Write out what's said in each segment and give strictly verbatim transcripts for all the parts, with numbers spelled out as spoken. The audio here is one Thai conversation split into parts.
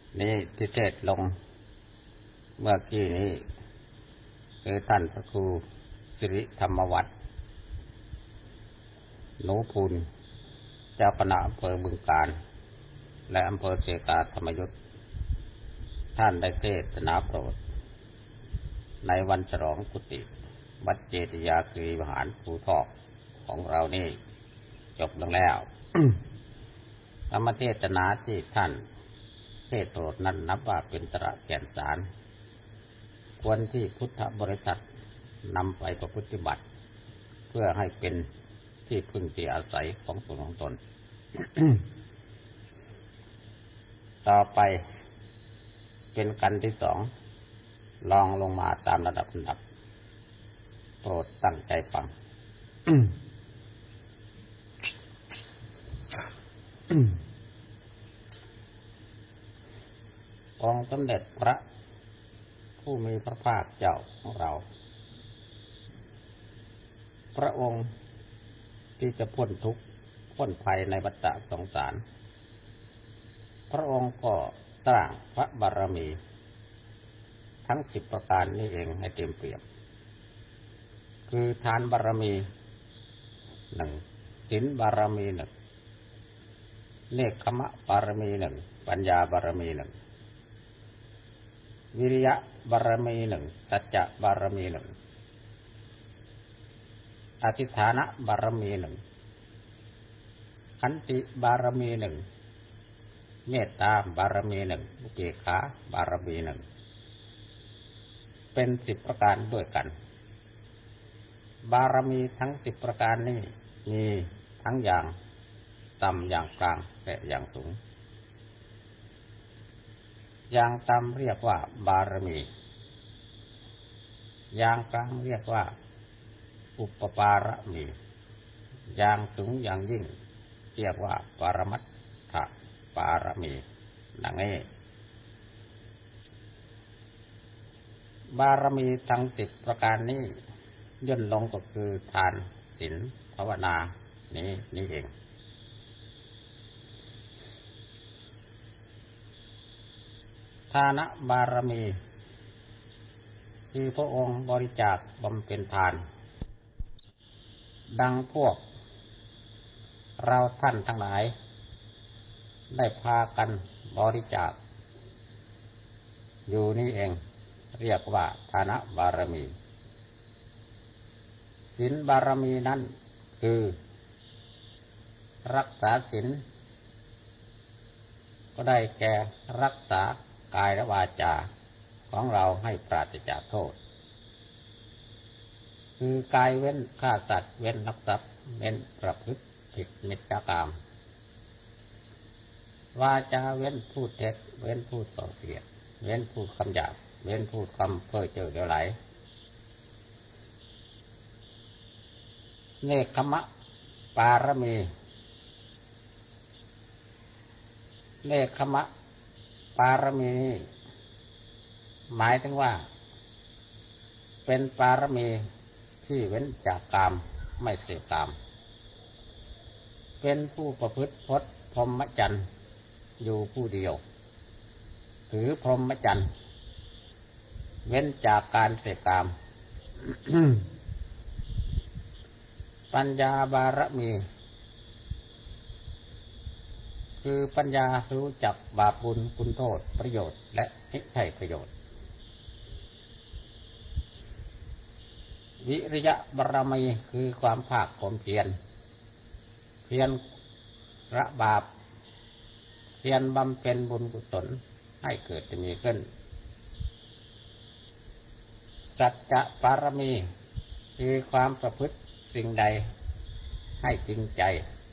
นี้ที่เทศลงเมื่อกี้นี้คือท่านพระครูสิริธรรมวัฒน์หนูพูนเจ้าคณะอำเภอบึงกาฬและอำเภอเสกาธรรมยุทธท่านได้เทศนาโปรดในวันฉลองกุฏิวัดเจติยาคีรีวิหารภูทอกของเรานี่จบลงแล้ว ธรรมเทศนาที่ท่านเทศโปรดนั้นนับว่าเป็นตระแก่นสารควรที่พุทธบริษัทนำไปประพฤติบัติเพื่อให้เป็นที่พึ่งที่อาศัยของตนของตน ต่อไปเป็นกันที่สองลองลงมาตามระดับระดับโปรดตั้งใจฟัง องค์สมเด็จพระผู้มีพระภาคเจ้าของเราพระองค์ที่จะพ้นทุกข์พ้นภัยในวัฏสงสารพระองค์ก็สร้างพระบารมีทั้งสิบประการนี้เองให้เต็มเปี่ยมคือทานบารมีหนึ่งศีลบารมีหนึ่งเนกขมะบารมีหนึ่งปัญญาบารมีหนึ่งวิริยะบารมีหนึ่งสัจจะบารมีหนึ่งอธิฐานะบารมีหนึ่งขันติบารมีหนึ่งเมตตาบารมีหนึ่งอุเบกขาบารมีหนึ่งเป็นสิบประการด้วยกันบารมีทั้งสิบประการนี้มีทั้งอย่างต่ำอย่างกลางและอย่างสูงอย่างต่ำเรียกว่าบารมีอย่างกลางเรียกว่าอุปปารมีอย่างสูงอย่างยิ่งเรียกว่าปรมัตถบารมีดังนี้บารมีทั้งสิบประการนี้ย่นลงก็คือทานศีลภาวนานี้นี่เองทานบารมีคือพระองค์บริจาคบำเพ็ญทานดังพวกเราท่านทั้งหลายได้พากันบริจาคอยู่นี่เองเรียกว่าทานบารมีศีลบารมีนั้นคือรักษาศีลก็ได้แก่รักษากายและวาจาของเราให้ปราศจากโทษคือกายเว้นฆ่าสัตว์เว้นลักทรัพย์เว้นประพฤติผิดมิจฉากรรมวาจาเว้นพูดเท็จเว้นพูดส่อเสียดเว้นพูดคำหยาบเว้นพูดคำเพ้อเจ้อเหลวไหลเนกขมะปารมีเนกขมะปารมีนี้หมายถึงว่าเป็นปารมีที่เว้นจากกามไม่เสพกามเป็นผู้ประพฤติพจน์พรหมจรรย์อยู่ผู้เดียวถือพรหมจรรย์เว้นจากการเสพกาม ปัญญาบารมีคือปัญญารู้จักบาปบุญคุณโทษประโยชน์และไม่ใช่ประโยชน์วิริยะบารมีคือความภาคความเพียรเพียรละบาปเพียรบำเพ็ญบุญกุศลให้เกิดจะมีขึ้นสัจจะบารมีคือความประพฤติสิ่งใดให้จริงใจ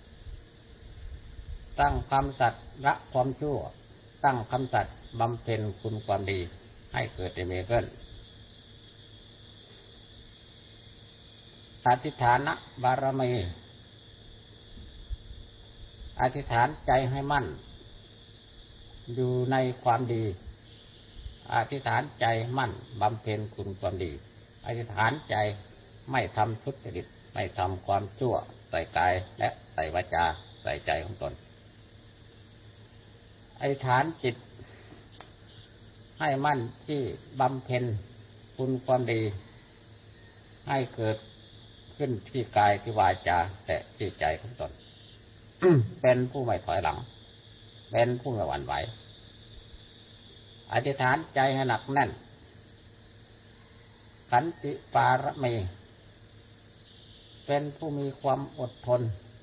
ตั้งคำสัตย์ละความชั่วตั้งคำสัตย์บำเพ็ญคุณความดีให้เกิดจะมีขึ้นอธิฐานะบารมีอธิษฐานใจให้มั่นอยู่ในความดีอธิษฐานใจมั่นบำเพ็ญคุณความดีอธิษฐานใจไม่ทำทุจริตไม่ทำความชั่วใส่กายและใส่วาจาใส่ใจของตนอธิษฐานจิตให้มั่นที่บำเพ็ญคุณความดีให้เกิดขึ้นที่กายที่วาจาและที่ใจของตน เป็นผู้ไม่ถอยหลังเป็นผู้ไม่หวั่นไหวอธิษฐานใจให้หนักแน่นขันติปารมีเป็นผู้มีความอดทน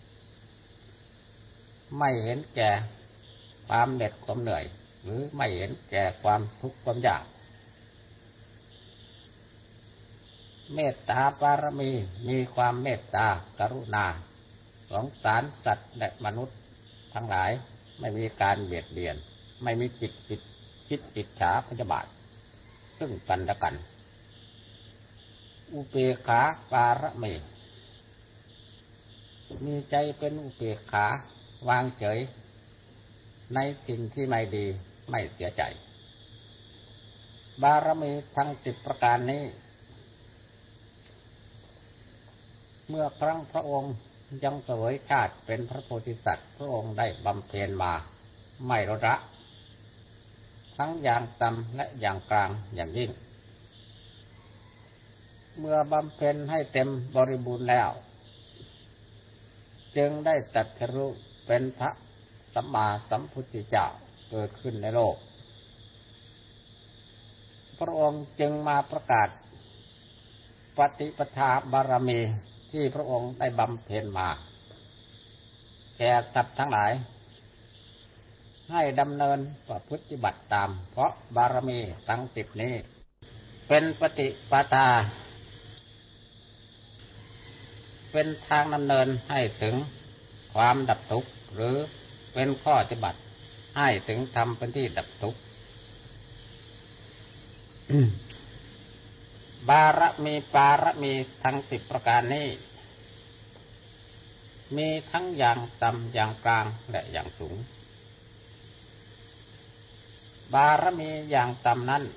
ไม่เห็นแก่ความเหน็ดความเหนื่อยหรือไม่เห็นแก่ความทุกข์ความยากเมตตาปารมีมีความเมตตากรุณาสงสารสัตว์และมนุษย์ทั้งหลายไม่มีการเบียดเบียนไม่มีจิตจิตคิดอิจฉาพยาบาทซึ่งกันและกันอุเบกขาปารมีมีใจเป็นอุเบกขาวางเฉยในสิ่งที่ไม่ดีไม่เสียใจบารมีทั้งสิบประการนี้เมื่อครั้งพระองค์ยังเสวยชาติเป็นพระโพธิสัตว์พระองค์ได้บำเพ็ญมาไม่ลดละทั้งอย่างต่ำและอย่างกลางอย่างยิ่งเมื่อบำเพ็ญให้เต็มบริบูรณ์แล้วจึงได้ตรัสรู้เป็นพระสัมมาสัมพุทธเจ้าเกิดขึ้นในโลกพระองค์จึงมาประกาศปฏิปทาบารมีที่พระองค์ได้บำเพ็ญมาแก่สัตว์ทั้งหลายให้ดำเนินประพฤติบัติตามเพราะบารมีทั้งสิบนี้เป็นปฏิปทาเป็นทางดำเนินให้ถึงความดับทุกข์หรือเป็นข้อปฏิบัติให้ถึงธรรมเป็นที่ดับทุกข์ บารมีปารมีทั้งสิบประการนี้มีทั้งอย่างต่ำอย่างกลางและอย่างสูงบารมีอย่างต่ำนั้น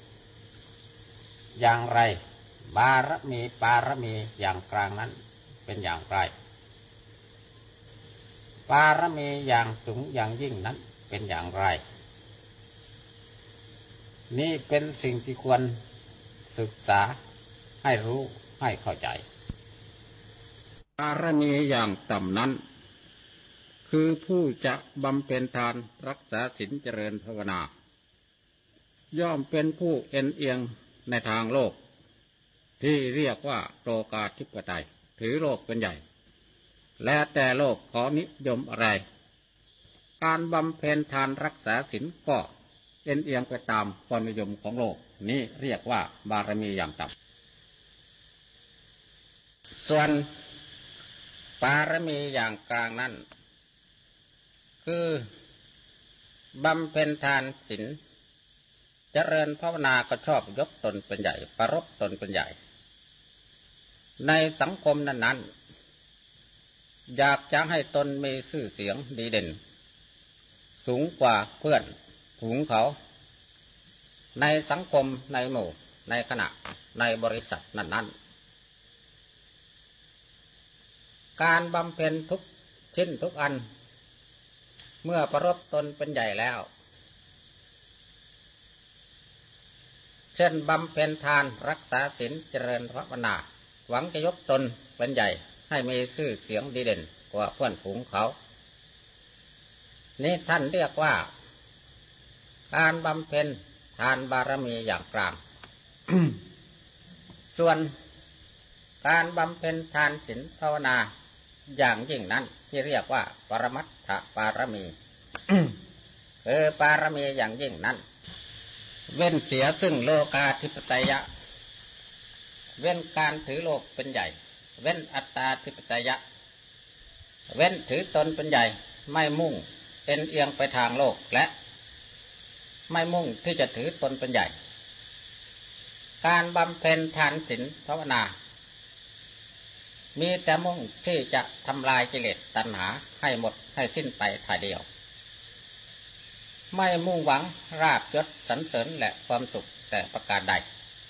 อย่างไรบารมีปารมีอย่างกลางนั้นเป็นอย่างไรปารมีอย่างสูงอย่างยิ่งนั้นเป็นอย่างไรนี่เป็นสิ่งที่ควรศึกษาให้รู้ให้เข้าใจบารมีอย่างต่ำนั้นคือผู้จะบำเพ็ญทานรักษาศีลเจริญภาวนาย่อมเป็นผู้เอ็นเอียงในทางโลกที่เรียกว่าโลกาธิปไตยถือโลกเป็นใหญ่และแต่โลกขอนิยมอะไรการบำเพ็ญทานรักษาศีลก็เอ็นเอียงไปตามความนิยมของโลกนี้เรียกว่าบารมีอย่างต่ำส่วนปารมีอย่างกลางนั้นคือบำเพ็ญทานศีลเจริญภาวนาก็ชอบยกตนเป็นใหญ่ประรบตนเป็นใหญ่ในสังคมนั้นๆอยากจะให้ตนมีชื่อเสียงดีเด่นสูงกว่าเพื่อนฝูงเขาในสังคมในหมู่ในคณะในบริษัทนั้นๆการบำเพ็ญทุกชิ้นทุกอันเมื่อประรบตนเป็นใหญ่แล้วเช่นบำเพ็ญทานรักษาศีลเจริญภาวนาหวังจะยกตนเป็นใหญ่ให้มีชื่อเสียงดีเด่นกว่าเพื่อนฝูงเขานี่ท่านเรียกว่าการบำเพ็ญทานบารมีอย่างกลาง ส่วนการบำเพ็ญทานศีลภาวนาอย่างยิ่งนั้นที่เรียกว่าปรมัตถปารมี คือปารมีอย่างยิ่งนั้นเว้นเสียซึ่งโลกาธิปไตยะเว้นการถือโลกเป็นใหญ่เว้นอัตตาธิปไตยะเว้นถือตนเป็นใหญ่ไม่มุ่งเอ็นเอียงไปทางโลกและไม่มุ่งที่จะถือตนเป็นใหญ่การบำเพ็ญทานศีลภาวนามีแต่มุ่งที่จะทำลายกิเลสตัณหาให้หมดให้สิ้นไปถ่ายเดียวไม่มุ่งหวังราบยศสรรเสริญและความสุขแต่ประการใด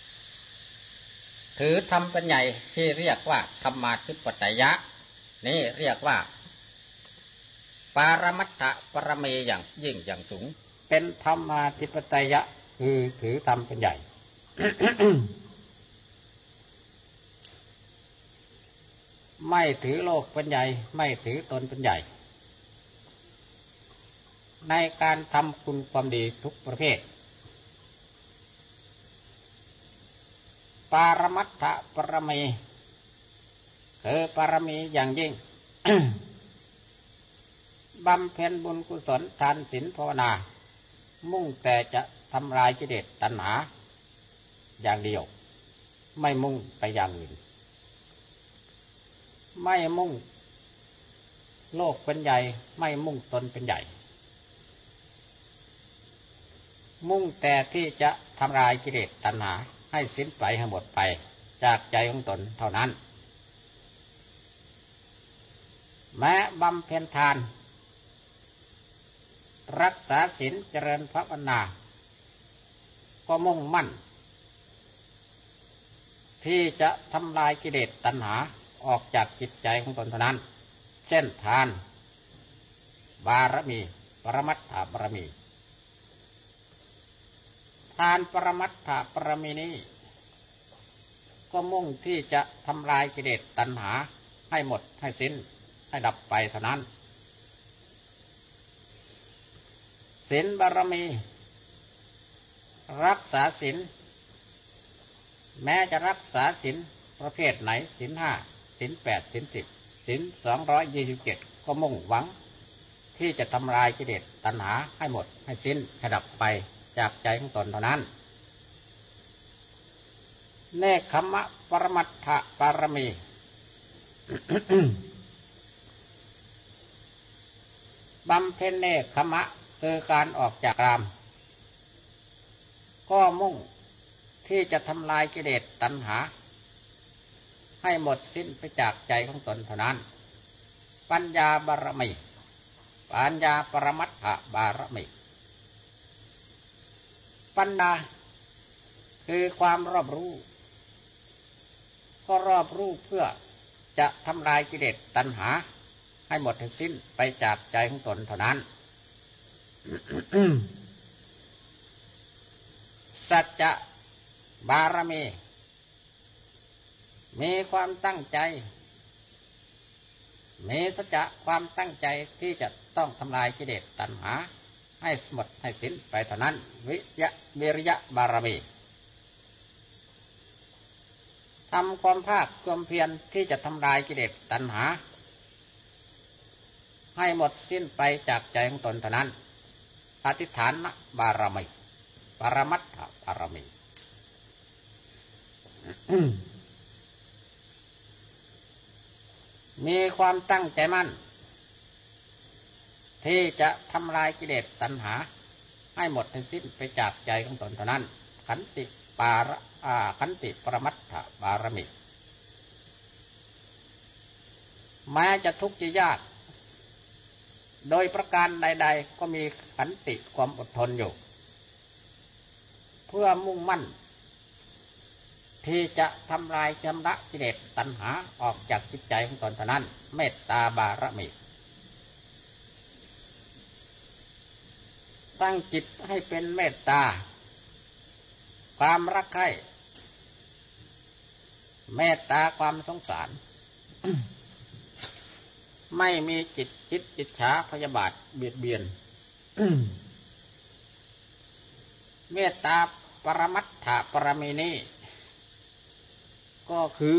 ถือทำเป็นใหญ่ที่เรียกว่าธรรมาธิปไตยะนี่เรียกว่าปารมัตถปรมีอย่างยิ่งอย่างสูงเป็นธรรมาธิปไตยะคคือถือธรรมเป็นใหญ่ ไม่ถือโลกเป็นใหญ่ไม่ถือตนเป็นใหญ่ในการทำคุณความดีทุกประเภทปารมัตถปรมีคือปรมีอย่างยิ่ง บำเพ็ญบุญกุศลทานศีลภาวนามุ่งแต่จะทำลายกิเลสตัณหาอย่างเดียวไม่มุ่งไปอย่างอื่นไม่มุ่งโลกเป็นใหญ่ไม่มุ่งตนเป็นใหญ่มุ่งแต่ที่จะทำลายกิเลสตัณหาให้สิ้นไปให้หมดไปจากใจของตนเท่านั้นแม้บำเพ็ญทานรักษาศีลเจริญภาวนาก็มุ่งมั่นที่จะทำลายกิเลสตัณหาออกจากจิตใจของตนเท่านั้นเช่นทานบารมีปรมัตถบารมีทานปรมัตถบารมีนี้ก็มุ่งที่จะทำลายกิเลสตัณหาให้หมดให้สิ้นให้ดับไปเท่านั้นศีลบารมีรักษาศีลแม้จะรักษาศีลประเภทไหนศีลห้าศีลแปดศีลสิบศีลสองร้อยยี่สิบเจ็ดก็มุ่งหวังที่จะทำลายกิเลสตัณหาให้หมดให้สิ้นให้ดับไปจากใจของตนเท่านั้นเนคขมะปรมัตถปารมี บำเพ็ญเนคขมะคือการออกจากกามก็มุ่งที่จะทำลายกิเลสตัณหาให้หมดสิ้นไปจากใจของตนเท่านั้นปัญญาบารมีปัญญาปรมัตถบารมีปัญญาคือความรอบรู้ก็รอบรู้เพื่อจะทำลายกิเลสตัณหาให้หมดสิ้นไปจากใจของตนเท่านั้น สัจจะบารมีมีความตั้งใจมีสัจจะความตั้งใจที่จะต้องทำลายกิเลสตัณหาให้หมดให้สิ้นไปเท่านั้นวิยะวิริยะบารมีทำความภาคความเพียรที่จะทำลายกิเลสตัณหาให้หมดสิ้นไปจากใจของตนเท่านั้นอธิษฐานบารมีปรมัตถบารมี มีความตั้งใจมั่นที่จะทำลายกิเลสตัณหาให้หมดให้สิ้นไปจากใจของตนเท่านั้นขันติปาระอาขันติปรมัตถบารมีแม้จะทุกข์จะยากโดยประการใดๆก็มีขันติความอดทนอยู่เพื่อมุ่งมั่นที่จะทำลายชำระกิเลสตัณหาออกจากจิตใจของตนเท่านั้นเมตตาบารมีตั้งจิตให้เป็นเมตตาความรักใคร่เมตตาความสงสาร ไม่มีจิตคิดอิจฉาพยาบาทเบียดเบียน เมตตาปรมัตถปรมีนี้ก็คือ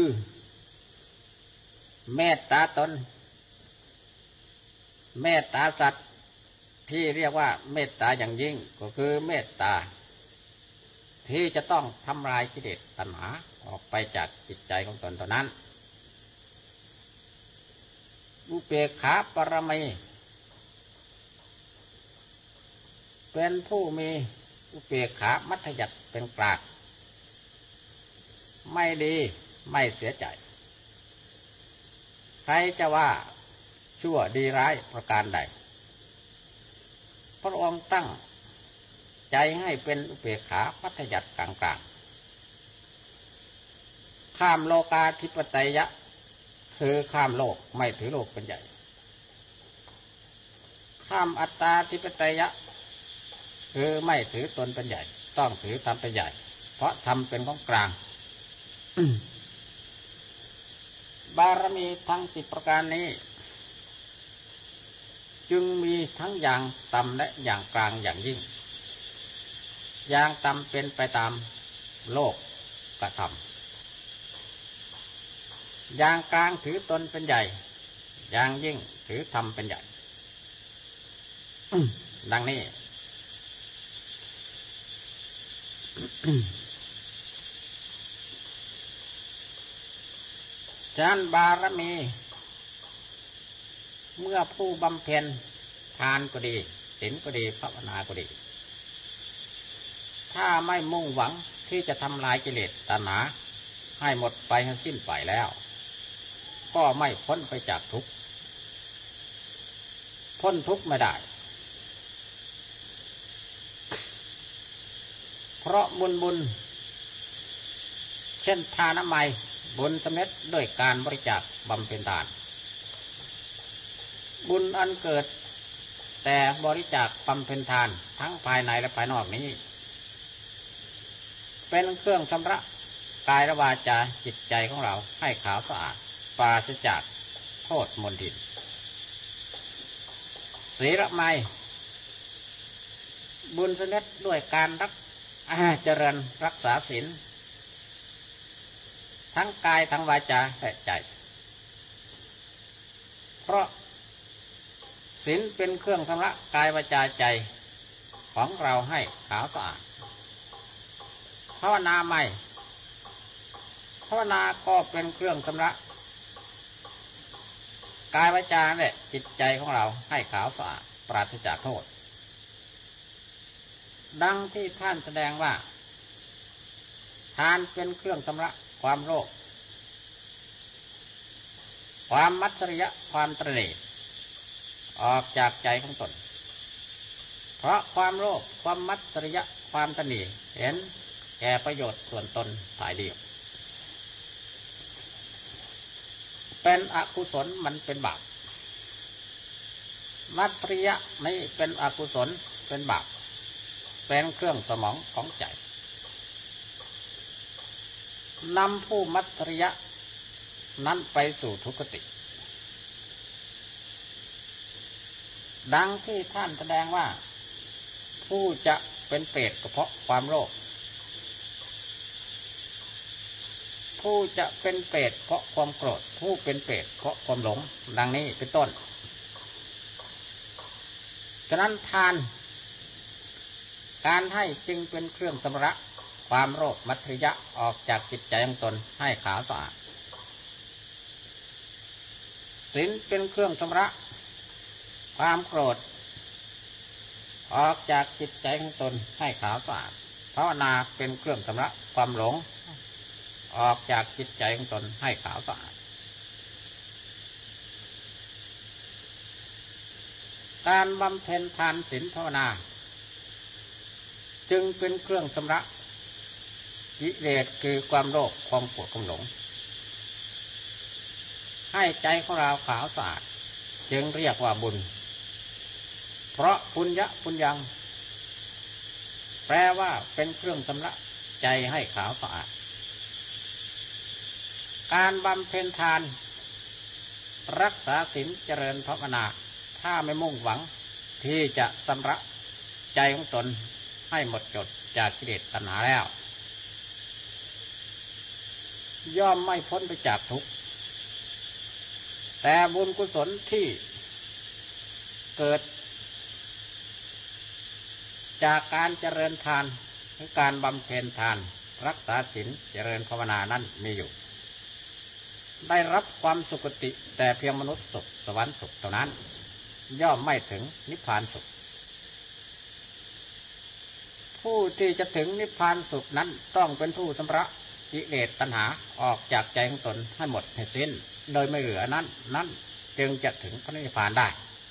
เมตตาตนเมตตาสัตว์ที่เรียกว่าเมตตาอย่างยิ่งก็คือเมตตาที่จะต้องทำลายกิเลสตัณหาออกไปจากจิตใจของตนเท่านั้นอุเบกขาปรมีเป็นผู้มีอุเบกขามัธยัสถ์เป็นกลางไม่ดีไม่เสียใจใครจะว่าชั่วดีร้ายประการใดพระองค์ตั้งใจให้เป็นอุเบกขามัธยัสถ์กลางๆข้ามโลกาธิปไตยะคือข้ามโลกไม่ถือโลกเป็นใหญ่ข้ามอัตตาธิปไตยะคือไม่ถือตนเป็นใหญ่ต้องถือทำเป็นใหญ่เพราะทำเป็นของกลาง บารมีทั้งสิบประการนี้จึงมีทั้งอย่างต่ำและอย่างกลางอย่างยิ่งอย่างต่ำเป็นไปตามโลกกระทำอย่างกลางถือตนเป็นใหญ่อย่างยิ่งถือธรรมเป็นใหญ่ ดังนี้ ฉะนั้นบารมีเมื่อผู้บำเพ็ญทานก็ดีศีลก็ดีภาวนาก็ดีถ้าไม่มุ่งหวังที่จะทำลายกิเลสตัณหาให้หมดไปให้สิ้นไปแล้วก็ไม่พ้นไปจากทุกข์พ้นทุกข์ไม่ได้เพราะบุญบุญเช่นทานน้ำไมบุญสำเร็จด้วยการบริจาคบำเพ็ญทานบุญอันเกิดแต่บริจาคบำเพ็ญทานทั้งภายในและภายนอกนี้เป็นเครื่องชำระกายและวาจาจิตใจของเราให้ขาวสะอาดปราศจากโทษมลทินศีลไมบุญสำเร็จด้วยการรักเจริญรักษาศีลทั้งกายทั้งวาจาและใจเพราะศีลเป็นเครื่องชำระกายวาจาใจของเราให้ขาวสะอาดภาวนาไม่ภาวนาก็เป็นเครื่องชำระกายวาจาและจิตใจของเราให้ขาวสะอาดปราศจากโทษดังที่ท่านแสดงว่าทานเป็นเครื่องชำระความโลภความมัจฉริยะความตระหนี่ออกจากใจของตนเพราะความโลภความมัจฉริยะความตระหนี่เห็นแก่ประโยชน์ส่วนตนฝ่ายเดียวเป็นอกุศลมันเป็นบาปมัจฉริยะนี่เป็นอกุศลเป็นบาปเป็นเครื่องสมองของใจนำผู้มัจฉริยะนั้นไปสู่ทุกขติดังที่ท่านแสดงว่าผู้จะเป็นเปรตก็เพราะความโลภผู้จะเป็นเปรตเพราะความโกรธผู้เป็นเปรตเพราะความหลงดังนี้เป็นต้นฉะนั้นทานการให้จึงเป็นเครื่องชำระความโลภมัจฉริยะออกจากจิตใจของตนให้ขาวสะอาดศีลเป็นเครื่องชำระความโกรธออกจากจิตใจของตนให้ขาวสะอาดภาวนาเป็นเครื่องชำระความหลงออกจากจิตใจของตนให้ขาวสะอาดการบำเพ็ญทานศีลภาวนาจึงเป็นเครื่องชำระกิเลสคือความโลภความโกรธความหลงให้ใจของเราขาวสะอาดจึงเรียกว่าบุญเพราะปุญญะปุญญังแปลว่าเป็นเครื่องชำระใจให้ขาวสะอาดการบำเพ็ญทานรักษาศีลเจริญภาวนาถ้าไม่มุ่งหวังที่จะชำระใจของตนให้หมดจดจากกิเลสตัณหาแล้วย่อมไม่พ้นไปจากทุกข์แต่บุญกุศลที่เกิดจากการเจริญทานหรือการบำเพ็ญทานรักษาศีลเจริญภาวนานั้นมีอยู่ได้รับความสุคติแต่เพียงมนุษย์สุขสวรรค์สุขเท่านั้นย่อมไม่ถึงนิพพานสุขผู้ที่จะถึงนิพพานสุขนั้นต้องเป็นผู้ชำระกิเลสตัณหาออกจากใจของตนให้หมดให้สิ้นโดยไม่เหลือนั้นนั้นจึงจะถึงพระนิพพานได้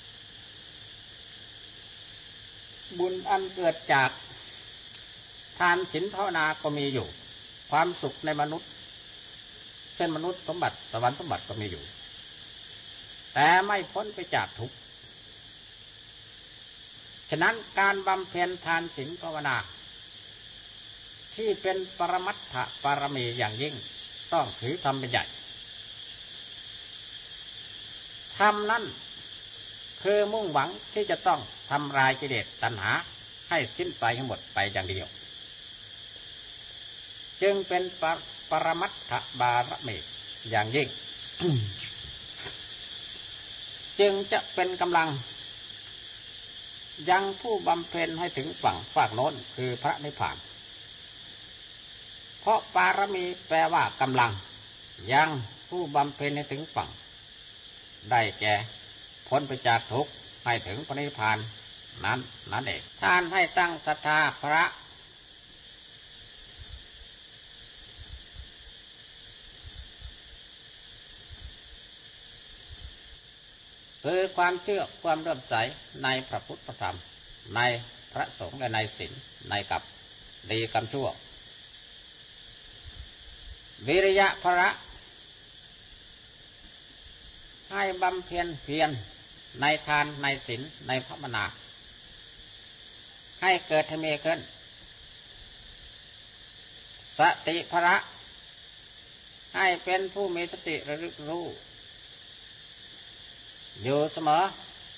บุญอันเกิดจากทานศีลภาวนาก็มีอยู่ความสุขในมนุษย์เช่นมนุษย์สมบัติสวรรค์สมบัติก็มีอยู่แต่ไม่พ้นไปจากทุกข์ฉะนั้นการบำเพ็ญทานศีลภาวนาที่เป็นปรมัตถบารมีอย่างยิ่งต้องถือธรรมเป็นใหญ่ธรรมนั้นคือมุ่งหวังที่จะต้องทำลายกิเลสตัณหาให้สิ้นไปทั้งหมดไปอย่างเดียวจึงเป็นปรปรมัตถบารมีอย่างยิ่ง จึงจะเป็นกำลังยังผู้บำเพ็ญให้ถึงฝั่งฝากโน้นคือพระนิพพานเพราะปารมีแปลว่ากำลังยังผู้บำเพ็ญให้ถึงฝั่งได้แก่พ้นไปจากทุกข์ให้ถึงพระนิพพานนั้นนั่นเองท่านให้ตั้งศรัทธาพระคือความเชื่อความเลื่อมใสในพระพุทธพระธรรมในพระสงฆ์และในศีลในกรรมดีกรรมชั่ววิริยะพระให้บำเพ็ญเพียรในทานในศีลในภาวนาให้เกิดให้มีขึ้นสติพระให้เป็นผู้มีสติระลึกรู้อยู่เสมอ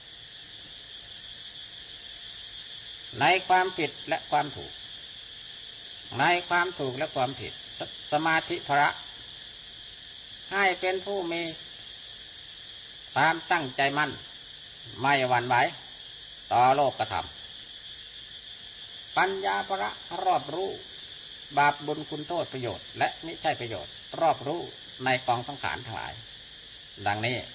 ในความผิดและความถูกในความถูกและความผิดสมาธิพระให้เป็นผู้มีความตั้งใจมั่นไม่หวั่นไหวต่อโลกธรรมปัญญาพระรอบรู้บาปบุญคุณโทษประโยชน์และไม่ใช่ประโยชน์รอบรู้ในกองสังขารทั้งหลายดังนี้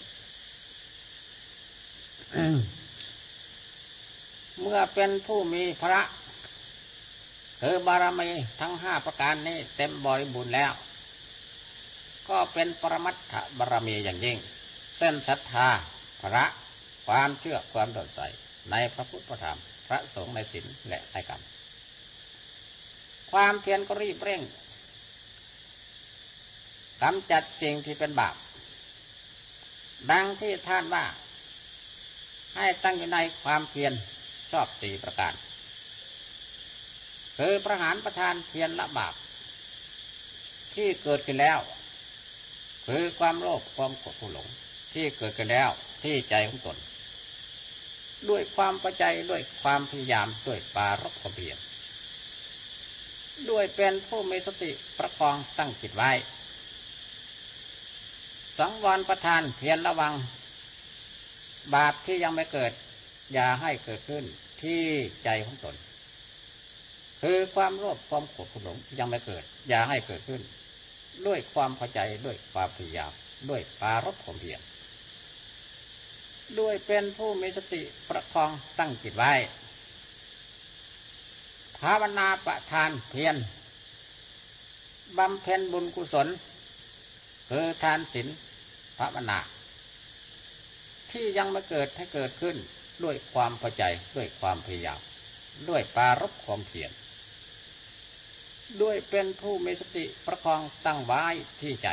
เมื่อเป็นผู้มีพระคือบารมีทั้งห้าประการนี้เต็มบริบูรณ์แล้วก็เป็นปรมัตถบารมีอย่างยิ่งเส้นศรัทธาพระความเชื่อความเลื่อมใสในพระพุทธธรรมพระสงฆ์ในศีลและในกรรมความเพียรก็รีบเร่งกำจัดสิ่งที่เป็นบาปดังที่ท่านว่าให้ตั้งอยู่ในความเพียรชอบสี่ประการคือประหารประทานเพียรละบาปที่เกิดขึ้นแล้วคือความโลภความโกรธความหลงที่เกิดขึ้นแล้วที่ใจของตนด้วยความประใจด้วยความพยายามด้วยปารภความเพียรด้วยเป็นผู้มีสติประคองตั้งจิตไว้สังวรประทานเพียรระวังบาปที่ยังไม่เกิดอย่าให้เกิดขึ้นที่ใจของตนคือความโลภความโกรธความหลงที่ยังไม่เกิดอย่าให้เกิดขึ้นด้วยความพอใจด้วยความพยายามด้วยปารภความเพียรด้วยเป็นผู้มีสติประคองตั้งจิตไว้ภาวนาประทานเพียรบำเพ็ญบุญกุศลคือทานศีลภาวนาที่ยังไม่เกิดให้เกิดขึ้นด้วยความพอใจด้วยความพยายามด้วยปารภความเพียรด้วยเป็นผู้มีสติประคองตั้งไว้ที่ใจ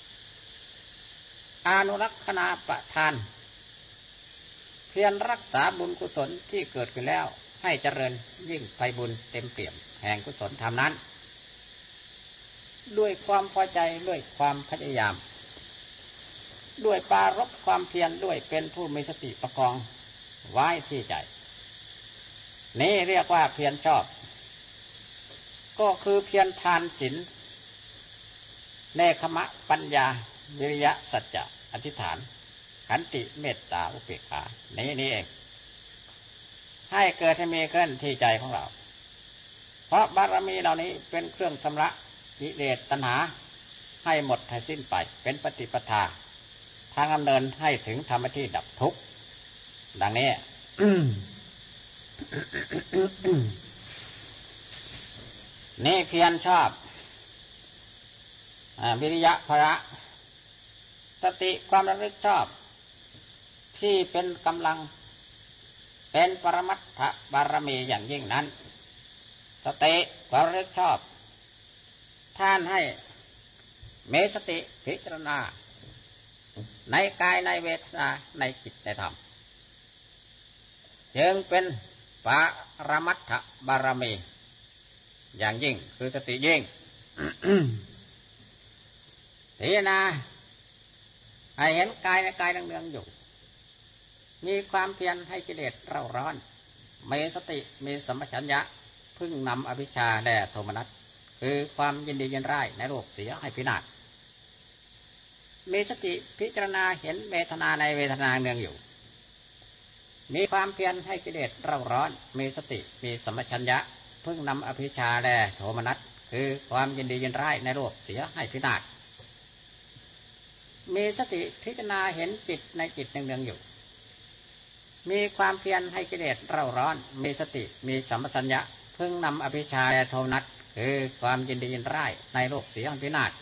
อนุรักษณาประทานเพียรรักษาบุญกุศลที่เกิดขึ้นแล้วให้เจริญยิ่งไปบุญเต็มเปี่ยมแห่งกุศลธรรมนั้นด้วยความพอใจด้วยความพยายามด้วยปารภความเพียรด้วยเป็นผู้มีสติประคองไว้ที่ใจนี่เรียกว่าเพียรชอบก็คือเพียรทานศีลเนคขมะปัญญาวิริยะสัจจะอธิษฐานขันติเมตตาอุเบกขานี้นี่เองให้เกิดให้มีขึ้นที่ใจของเราเพราะบารมีเหล่านี้เป็นเครื่องชำระกิเลสตัณหาให้หมดให้สิ้นไปเป็นปฏิปทาทางดำเนินให้ถึงธรรมที่ดับทุกข์ดังนี้ นี่เพียรชอบวิริยะพระสติความระลึกชอบที่เป็นกำลังเป็นปรมัตถบารมีอย่างยิ่งนั้นสติความระลึกชอบท่านให้มีสติพิจารณาในกายในเวทนาในจิตในธรรมจึงเป็นปรมัตถบารมีอย่างยิ่งคือสติยิ่ง พิจารณาให้เห็นกายในกายเนืองๆอยู่มีความเพียรให้กิเลสเร่าร้อนมีสติมีสัมปชัญญะพึ่งนำอภิชาและโทมนัสคือความยินดียินร้ายในโลกเสียให้พินาศมีสติพิจารณาเห็นเวทนาในเวทนาเนืองอยู่มีความเพียรให้กิเลสเร่าร้อนมีสติมีสัมปชัญญะพึ่งนำอภิชาและโทมนัสคือความยินดียินร้ายในโลกเสียให้พินาศมีสติพิจารณาเห็นจิตในจิตเนืองๆอยู่มีความเพียรให้กิเลสเร่าร้อนมีสติมีสัมปชัญญะพึ่งนำอภิชาและโทมนัสคือความยินดียินร้ายในโลกเสียให้พินาศ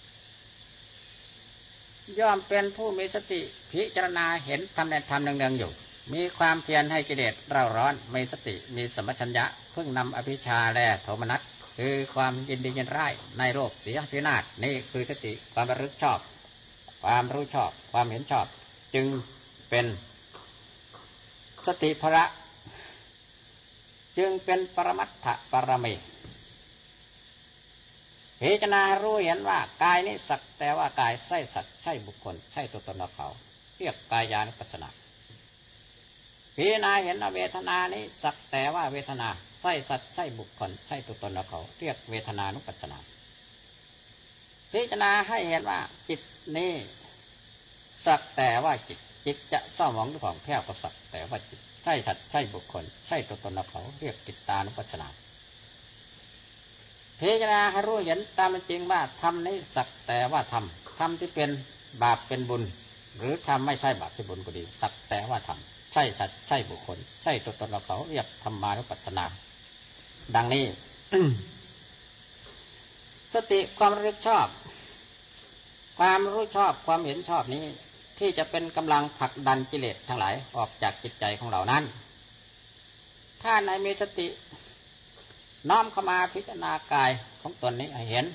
ย่อมเป็นผู้มีสติพิจารณาเห็นธรรมในธรรมเนืองๆอยู่มีความเพียรให้กิเลสเร่าร้อนมีสติมีสัมปชัญญะพึ่งนำอภิชาและโทมนัสคือความยินดียินร้ายในโลกเสียพินาศนี่คือสติความระลึกชอบความรู้ชอบความเห็นชอบจึงเป็นสติพระจึงเป็นปรมัตถปรมีพิจารณารู้เห็นว่ากายนี้สักแต่ว่ากายใช่สัตว์ใช่บุคคลใช่ตัวตนของเขาเรียกกายานุปัสสนาพิจารณาเห็นเวทนานี้สักแต่ว่าเวทนาใช่สัตว์ใช่บุคคลใช่ตัวตนของเขาเรียกเวทนานุปัสสนาพิจารณาให้เห็นว่าจิตนี้สักแต่ว่าจิตจิตจะเศร้าหมองหรือผ่องแผ้วก็สักแต่ว่าจิตใช่สัตว์ใช่บุคคลใช่ตัวตนของเขาเรียกจิตตานุปัสสนาพิจารณาให้รู้เห็นตามเป็นจริงว่าธรรมนี้สักแต่ว่าธรรมธรรมที่เป็นบาปเป็นบุญหรือธรรมไม่ใช่บาปเป็นบุญก็ดีสักแต่ว่าธรรมใช่สัตว์ใช่บุคคลใช่ตัวตนของเขาเรียกธรรมานุปัสสนาดังนี้ สติความรู้ชอบความรู้ชอบความเห็นชอบนี้ที่จะเป็นกำลังผลักดันกิเลสทั้งหลายออกจากจิตใจของเรานั้นถ้าในมีสติน้อมเข้ามาพิจารณากายของตนนี้ให้เห็น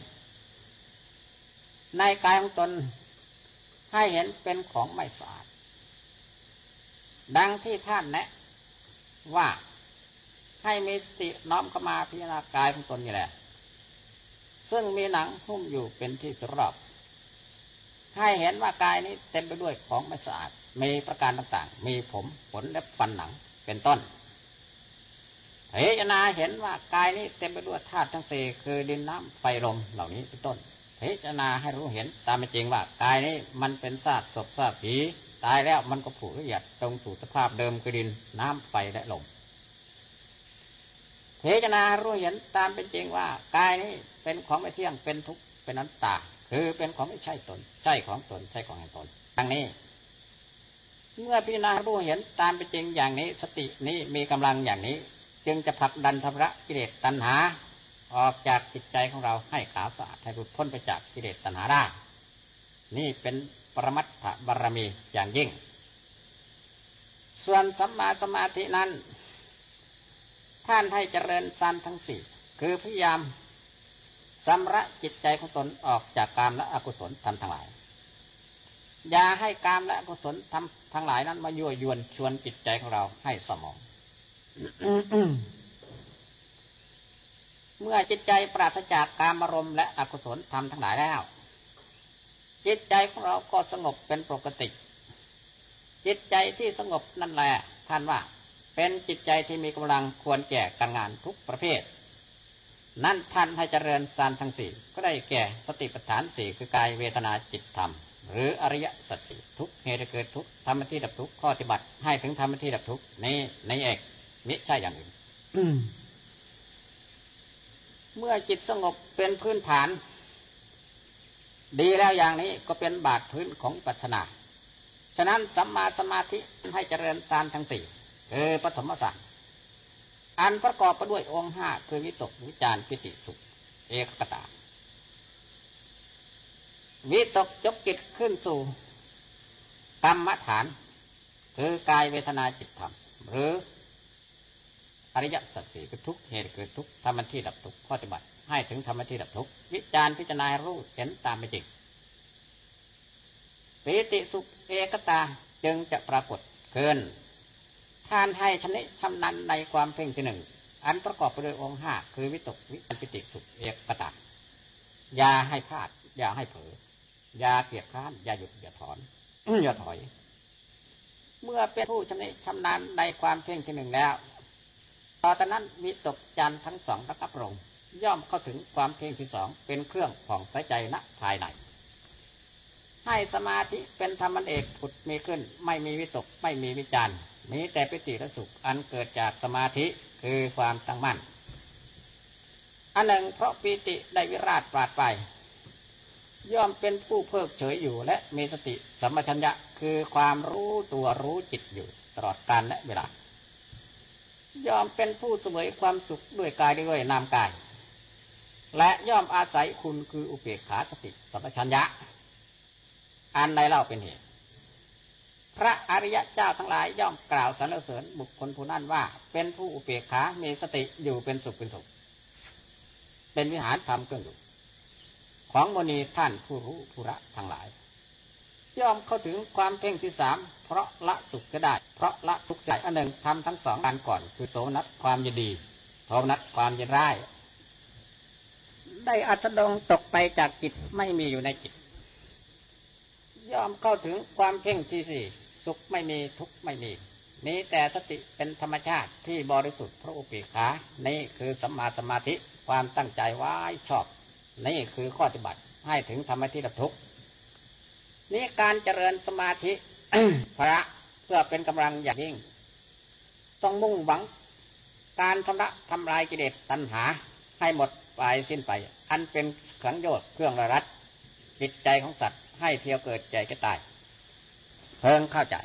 ในกายของตนให้เห็นเป็นของไม่สะอาดดังที่ท่านแนะว่าให้มีสติน้อมเข้ามาพิจารณากายของตนนี่แหละซึ่งมีหนังหุ้มอยู่เป็นที่รอบให้เห็นว่ากายนี้เต็มไปด้วยของไม่สะอาดมีประการต่างๆมีผมขนเล็บฟันหนังเป็นต้นพิจารณาเห็นว่ากายนี้เต็มไปด้วยธาตุทั้งสี่คือดินน้ำไฟลมเหล่านี้เป็นต้นพิจารณาให้รู้เห็นตามเป็นจริงว่ากายนี้มันเป็นซากศพซากผีตายแล้วมันก็ผุละเอียดตรงสู่สภาพเดิมคือดินน้ำไฟและลมพิจารณารู้เห็นตามเป็นจริงว่ากายนี้เป็นของไม่เที่ยงเป็นทุกข์เป็นอนัตตาคือเป็นของไม่ใช่ตนใช่ของตนใช่ของแห่งตนดังนี้เมื่อพิจารณารู้เห็นตามเป็นจริงอย่างนี้สตินี้มีกำลังอย่างนี้จึงจะผลักดันชำระกิเลสตัณหาออกจากจิตใจของเราให้ขาวสะอาดให้หลุดพ้นไปจากกิเลสตัณหาได้นี่เป็นปรมัตถบารมีอย่างยิ่งส่วนสัมมาสมาธินั้นท่านให้เจริญฌานทั้งสี่คือพยายามชำระจิตใจของตนออกจากกามและอกุศลธรรมทั้งหลายอย่าให้กามและอกุศลธรรมทั้งหลายนั้นมายั่วยวนชวนจิตใจของเราให้สมอง เมื่อจิตใจปราศจากกามอารมณ์และอกุศลธรรมทั้งหลายแล้วจิตใจของเราก็สงบเป็นปกติจิตใจที่สงบนั่นแหละท่านว่าเป็นจิตใจที่มีกำลังควรแก่การงานทุกประเภทนั่นท่านให้เจริญฌานทั้งสี่ก็ได้แก่สติปัฏฐานสี่คือกายเวทนาจิตธรรมหรืออริยสัจสี่ทุกเหตุเกิดทุกธรรมที่ดับทุกข้อปฏิบัติให้ถึงธรรมที่ดับทุกนี้ในเอกมิใช่อย่างอื่น เมื่อจิตสงบเป็นพื้นฐานดีแล้วอย่างนี้ก็เป็นบาทพื้นของวิปัสสนาฉะนั้นสัมมาสมาธิให้เจริญฌานทั้งสี่คือปฐมฌานอันประกอบไปด้วยองค์ห้าคือวิตกวิจารปิติสุขเอกคตาวิตกยกจิตขึ้นสู่กรรมฐานคือกายเวทนาจิตธรรมหรืออริยสัจสี่คือทุกเหตุเกิดทุกธรรมที่ดับทุกข้อปฏิบัติให้ถึงธรรมที่ดับทุกวิจารพิจารณารู้เห็นตามเป็นจริงปิติสุขเอกตาจึงจะปรากฏเกินท่านให้ชำนิชำนาญในความเพ่งที่หนึ่งอันประกอบไปด้วยองค์ห้าคือวิตกวิจารปิติสุขเอกตาอย่าให้พลาดอย่าให้เผลออย่าเกียจคร้านอย่าหยุดอย่าถอน อย่าถอยเมื่อเป็นผู้ชำนิชำนาญในความเพ่งที่หนึ่งแล้วต่อจากนั้นวิตกฌานทั้งสองระงับลงย่อมเข้าถึงความเพ่งที่สองเป็นเครื่องผ่องใสใจณภายในให้สมาธิเป็นธรรมอันเอกผุดมีขึ้นไม่มีวิตกไม่มีวิจารมีแต่ปิติและสุขอันเกิดจากสมาธิคือความตั้งมั่นอันหนึ่งเพราะปิติได้วิราชปราดไปย่อมเป็นผู้เพิกเฉยอยู่และมีสติสัมปชัญญะคือความรู้ตัวรู้จิตอยู่ตลอดกาลและเวลาย่อมเป็นผู้เสวยความสุขด้วยกายด้วยนามกายและย่อมอาศัยคุณคืออุเบกขาสติสัมปชัญญะอันใดเล่าเป็นเหตุพระอริยเจ้าทั้งหลายย่อมกล่าวสรรเสริญบุคคลผู้นั้นว่าเป็นผู้อุเบกขามีสติอยู่เป็นสุขเป็นสุขเป็นวิหารธรรมเครื่องอยู่ของมณีท่านผู้รู้ผู้ละทั้งหลายย่อมเข้าถึงความเพ่งที่สามเพราะละสุขจะได้เพราะละทุกข์ใจอันหนึ่งทำทั้งสองการก่อนคือโสมนัสความยินดีโทมนัสความยินร้ายได้อัสดงตกไปจากจิตไม่มีอยู่ในจิตย่อมเข้าถึงความเพ่งที่สี่สุขไม่มีทุกข์ไม่มีนี้แต่สติเป็นธรรมชาติที่บริสุทธิ์เพราะอุเบกขานี่คือสัมมาสมาธิความตั้งใจไว้ชอบนี่คือข้อปฏิบัติให้ถึงธรรมที่ดับทุกข์นี้การเจริญสมาธิ พระเพื่อเป็นกำลังอย่างยิ่งต้องมุ่งหวังการชำระทำลายกิเลสตัณหาให้หมดไปสิ้นไปอันเป็นขังโยชน์เครื่องระรัดจิตใจของสัตว์ให้เที่ยวเกิดใจจะตายเพิ่งเข้าใจ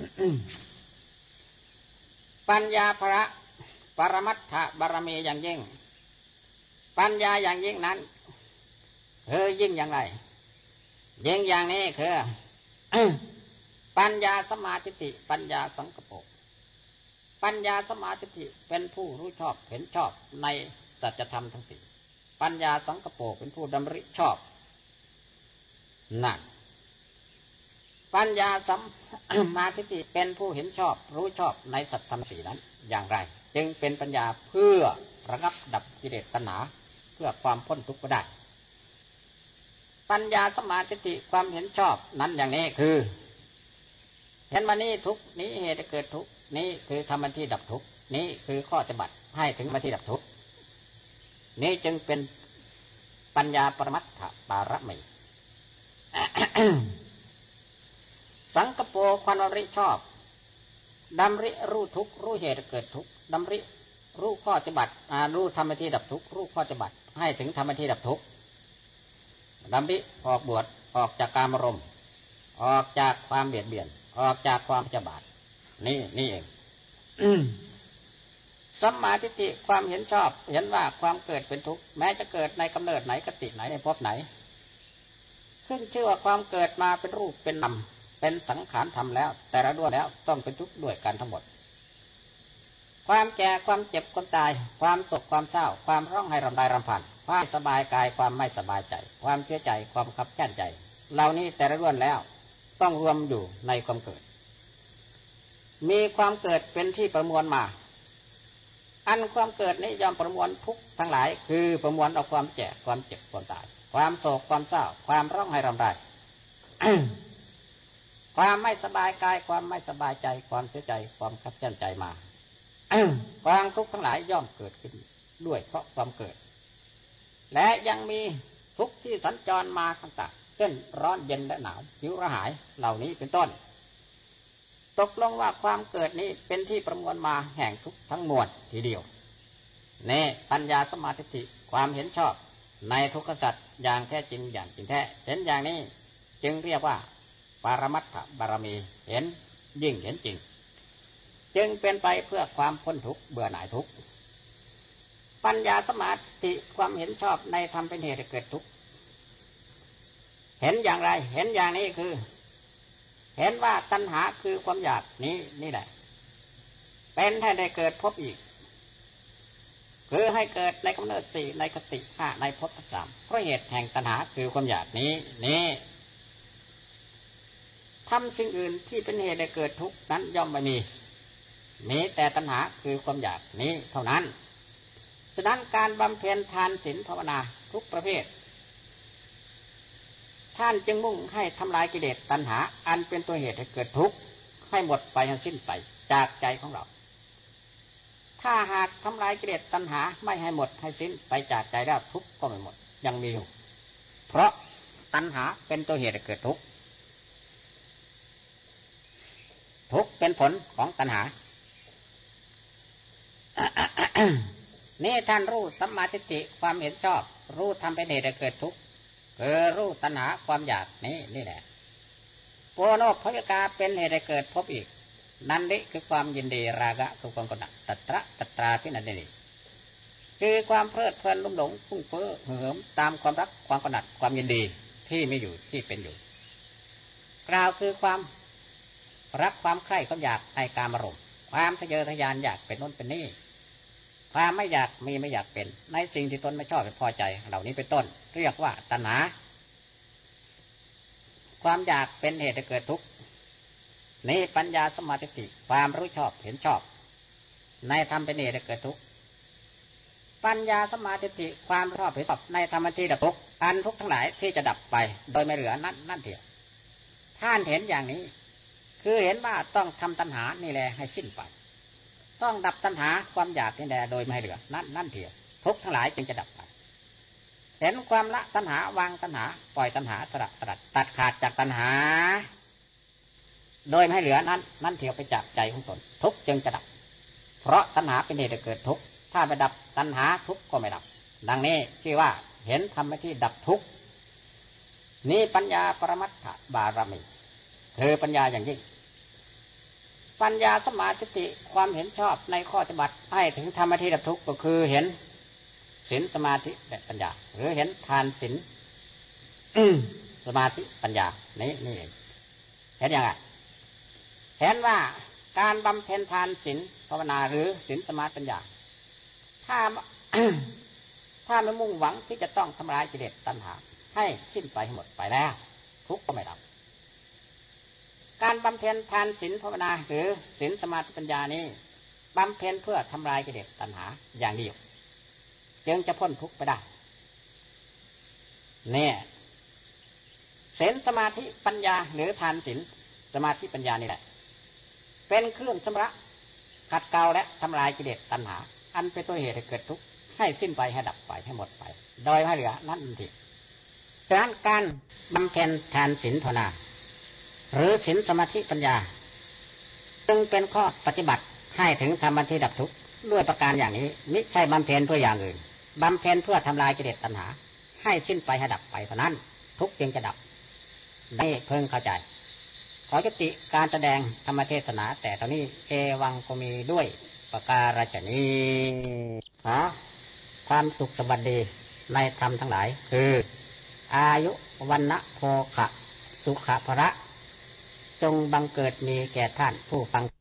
ปัญญาพระปรมัตถบารมีอย่างยิ่งปัญญาอย่างยิ่งนั้นคือยิ่งอย่างไรยิ่งอย่างนี้คือ ปัญญาสมาธิิปัญญาสังกปรปัญญาสมาธิิเป็นผู้รู้ชอบเห็นชอบในสัจธรรมทั้งสี่ปัญญาสังกปรเป็นผู้ดำริชอบนั่นปัญญาสัมมาทิฏฐิเป็นผู้เห็นชอบรู้ชอบในสัจธรรมสี่นั้นอย่างไรจึงเป็นปัญญาเพื่อระงับดับกิเลสตัณหาเพื่อความพ้นทุกข์ก็ได้ปัญญาสมาธิความเห็นชอบนั้นอย่างนี้คือเห็นว่านี้ทุกนี้เหตุเกิดทุกนี้คือธรรมที่ดับทุกนี้คือข้อปฏิบัติให้ถึงธรรมที่ดับทุกนี้จึงเป็นปัญญาปรมัตถบารมี สังกปรความดำริชอบดำริรู้ทุกรู้เหตุเกิดทุกดำริรู้ข้อปฏิบัติรู้ธรรมที่ดับทุกรู้ข้อปฏิบัติให้ถึงธรรมที่ดับทุกดำริออกบวชออกจากกามารมณ์ออกจากความเบียดเบียนออกจากความพยาบาทนี่นี่เอง สัมมาทิฏฐิความเห็นชอบเห็นว่าความเกิดเป็นทุกข์แม้จะเกิดในกำเนิดไหนกติไหนในภพไหนขึ้นชื่อว่าความเกิดมาเป็นรูปเป็นนามเป็นสังขารธรรมแล้วแต่ละด้วนแล้วต้องเป็นทุกข์ด้วยกันทั้งหมดความแก่ความเจ็บความตายความโศกความเศร้าความร้องไห้รำไรรำพันความสบายกายความไม่สบายใจความเสียใจความขับแค้นใจเหล่านี้แต่ละด้วนแล้วต้องรวมอยู่ในความเกิดมีความเกิดเป็นที่ประมวลมาอันความเกิดนี้ยอมประมวลทุกทั้งหลายคือประมวลเอาความแก่ความเจ็บความตายความโศกความเศร้าความร้องไห้รำไร ความไม่สบายกายความไม่สบายใจความเสียใจความขับแค้นใจมา ความทุกข์ทั้งหลายย่อมเกิดขึ้นด้วยเพราะความเกิดและยังมีทุกข์ที่สัญจรมาต่างๆเช่นร้อนเย็นและหนาวหิวกระหายเหล่านี้เป็นต้นตกลงว่าความเกิดนี้เป็นที่ประมวลมาแห่งทุกข์ทั้งมวลทีเดียวนี่ปัญญาสมาธิความเห็นชอบในทุกขสัจอย่างแท้จริงอย่างจริงแท้เห็นอย่างนี้จึงเรียกว่าปรมัตถบารมีเห็นยิ่งเห็นจริงจึงเป็นไปเพื่อความพ้นทุกข์เบื่อหน่ายทุกข์ปัญญาสมาธิความเห็นชอบในธรรมเป็นเหตุให้เกิดทุกข์เห็นอย่างไรเห็นอย่างนี้คือเห็นว่าตัณหาคือความอยากนี้นี่แหละเป็นให้ได้เกิดพบอีกคือให้เกิดในกำเนิดสี่ในคติห้าในภพสามเพราะเหตุแห่งตัณหาคือความอยากนี้นี้ทำสิ่งอื่นที่เป็นเหตุให้เกิดทุกข์นั้นย่อมไม่มีมีแต่ตัณหาคือความอยากนี้เท่านั้นฉะนั้นการบำเพ็ญทานศีลภาวนาทุกประเภทท่านจึงมุ่งให้ทำลายกิเลสตัณหาอันเป็นตัวเหตุให้เกิดทุกข์ให้หมดไปให้สิ้นไปจากใจของเราถ้าหากทำลายกิเลสตัณหาไม่ให้หมดให้สิ้นไปจากใจแล้วทุกข์ก็ไม่หมดยังมีอยู่เพราะตัณหาเป็นตัวเหตุให้เกิดทุกข์ทุกข์เป็นผลของตัณหา นี่ท่านรู้สัมมาทิฏฐิความเห็นชอบรู้ทำเป็นเหตุให้เกิดทุกข์คือรู้ตัณหาความอยากนี่นี่แหละโปโนภวิกาเป็นเหตุให้เกิดพบอีกนันดิคือความยินดีราคะคือความกำหนัดตัตระตัตราที่นันดิคือความเพลิดเพลินลุ่มหลงฟุ้งเฟ้อเหิมตามความรักความกำหนัดความยินดีที่ไม่อยู่ที่เป็นอยู่กล่าวคือความรักความใคร่ความอยากในกามารมณ์ความทะเยอทะยานอยากเป็นโน้นเป็นนี่ความไม่อยากมีไม่อยากเป็นในสิ่งที่ตนไม่ชอบไม่พอใจเหล่านี้เป็นต้นเรียกว่าตัณหาความอยากเป็นเหตุให้เกิดทุกข์นี่ปัญญาสมาธิความรู้ชอบเห็นชอบในธรรมเป็นเหตุให้เกิดทุกข์ปัญญาสมาธิความรู้ชอบเห็นชอบในธรรมที่ดับทุกข์อันทุกข์ทั้งหลายที่จะดับไปโดยไม่เหลือนั่นนั่นเดียวท่านเห็นอย่างนี้คือเห็นว่าต้องทำตัณหานี่แหละให้สิ้นไปต้องดับตัณหาความอยากนี่แหละโดยไม่เหลือนั่นนั่นเดียวทุกข์ทั้งหลายจึงจะดับไปเห็นความละตัณหาวางตัณหาปล่อยตัณหาสละสลัดตัดขาดจากตัณหาโดยไม่ให้เหลือนั้นนั่นเทียวไปจากใจของตนทุกข์จึงจะดับเพราะตัณหาเป็นเหตุให้เกิดทุกข์ถ้าไม่ดับตัณหาทุกข์ก็ไม่ดับดังนี้ชื่อว่าเห็นธรรมที่ดับทุกข์นี้ปัญญาปรมัตถบารมีคือปัญญาอย่างยิ่งปัญญาสมาธิความเห็นชอบในข้อปฏิบัติให้ถึงธรรมที่ดับทุกข์ก็คือเห็นศีลสมาธิและปัญญาหรือเห็นทานศีลสมาธิปัญญานี่นี่เองเห็นยังไงเห็นว่าการบำเพ็ญทานศีลภาวนาหรือศีลสมาธิปัญญาถ้า ถ้าไม่มุ่งหวังที่จะต้องทำลายกิเลสตัณหาให้สิ้นไปหมดไปแล้วทุกข์ก็ไม่ดับการบำเพ็ญทานศีลภาวนาหรือศีลสมาธิปัญญานี้บำเพ็ญเพื่อทำลายกิเลสตัณหาอย่างเดียวจึงจะพ้นทุกข์ไปได้เนี่ยศีลสมาธิปัญญาหรือทานศีลสมาธิปัญญานี่แหละเป็นเครื่องชำระขัดเกลาและทำลายกิเลสตัณหาอันเป็นตัวเหตุให้เกิดทุกข์ให้สิ้นไปให้ดับไปให้หมดไปโดยไม่เหลือนั่นเองดังนั้นการบำเพ็ญทานศีลภาวนาหรือศีลสมาธิปัญญาจึงเป็นข้อปฏิบัติให้ถึงธรรมที่ดับทุกข์ด้วยประการอย่างนี้มิใช่บำเพ็ญเพื่ออย่างอื่นบำเพ็ญเพื่อทำลายกิเลสตัณหาให้สิ้นไปให้ดับไปเท่านั้นทุกข์จึงจะดับนี่เพิ่งเข้าใจขอยุติการแสดงธรรมเทศนาแต่ตอนนี้เอวังก็มีด้วยประการฉะนี้ขอความสุขสวัสดีในธรรมทั้งหลายคืออายุวันนะโภคะสุขภระจงบังเกิดมีแก่ท่านผู้ฟัง